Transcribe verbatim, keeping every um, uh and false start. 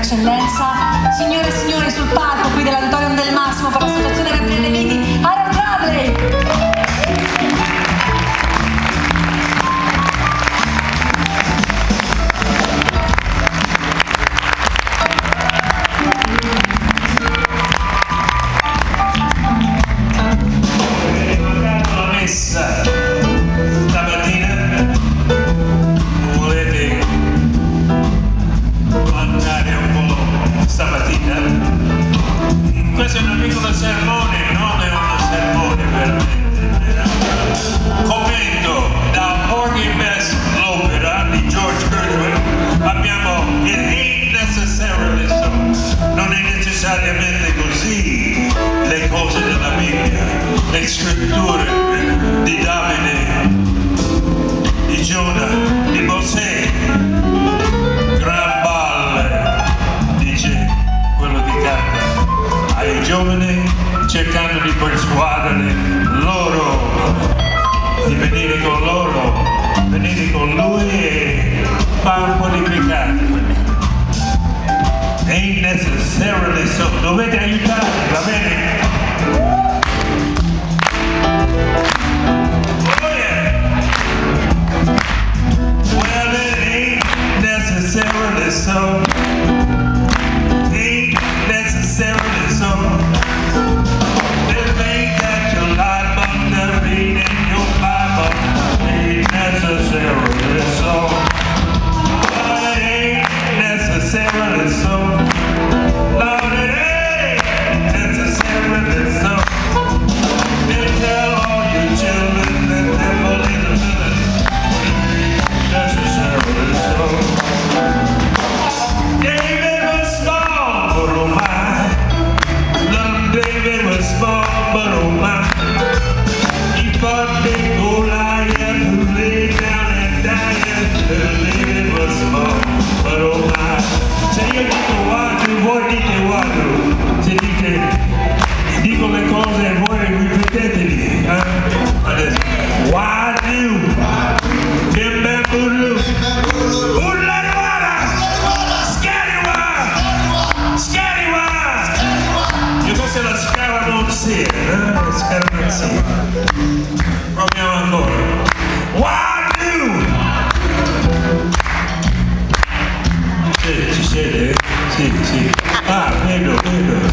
eccellenza, signore e signori sul palco qui dell'Auditorium del Massimo per l'associazione Gabriele Viti, Aaron Bradley. Questo è un piccolo sermone, non è uno sermone veramente. Commento da Organ Best l'opera di George Gershwin. Abbiamo It Ain't Necessarily So. Non è necessariamente così le cose della Bibbia, le scritture di Davide, di Giona, di Mosè. Gran balle, dice quello di canta ai giovani, cercando di persuadere loro di venire con loro, venire con lui e fare un po' di peccati. Ain't necessarily so. Dovete aiutarmi, va bene? Oh yeah! Well, it ain't necessarily so. Ain't necessarily so. This ain't that your life under reading your Bible. Ain't necessarily so. But it ain't necessarily so. Lord, it ain't necessarily so. Then tell all your children that they believe in it. Necessarily so. David was small, but oh my. Little David was small, but oh my. He fought big Goliath who lay down and died. David was small, but oh my. Se io dico guardo, voi dite guardo. Se dite, dico le cose e voi ripeteteli. Eh? Adesso, guardo. Bimbe bulu. Ulla guarda. Scariwa. Scariwa. E questa è la scaramanzia, eh? La scaramanzia. Proviamo ancora. Guardo. Sì, ci siete? Sì, sì. Ah, vedo, vedo.